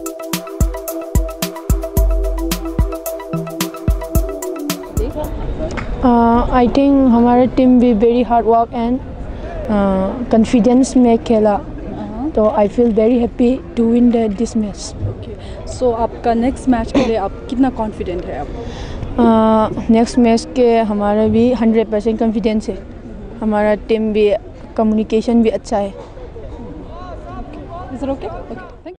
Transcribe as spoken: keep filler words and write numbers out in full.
आई think हमारा team भी very hard work and confidence में खेला, तो I feel very happy to win this match. So आपका नेक्स्ट मैच के लिए आप कितना कॉन्फिडेंट है आप? नेक्स्ट मैच के हमारा भी हंड्रेड परसेंट कॉन्फिडेंस है। हमारा टीम भी कम्युनिकेशन भी अच्छा है। Is it okay? Okay.